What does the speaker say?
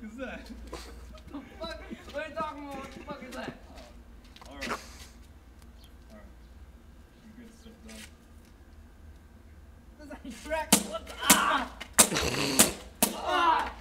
is that? Fuck, what are you talking about? What the fuck is that? Oh. Alright. Alright. Some good stuff, dog. This is Shrek. What the? Ah! Ah!